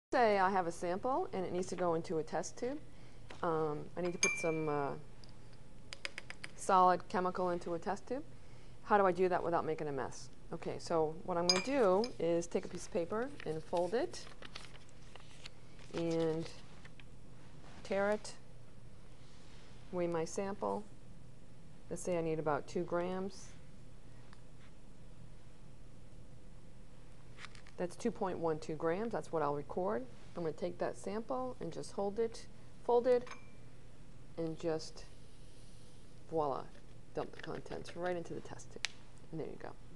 Say I have a sample and it needs to go into a test tube. I need to put some solid chemical into a test tube. How do I do that without making a mess? Okay, so what I'm going to do is take a piece of paper and fold it and tear it, weigh my sample. Let's say I need about 2 grams. That's 2.12 grams. That's what I'll record. I'm going to take that sample and just hold it folded and just voila, dump the contents right into the test tube. And there you go.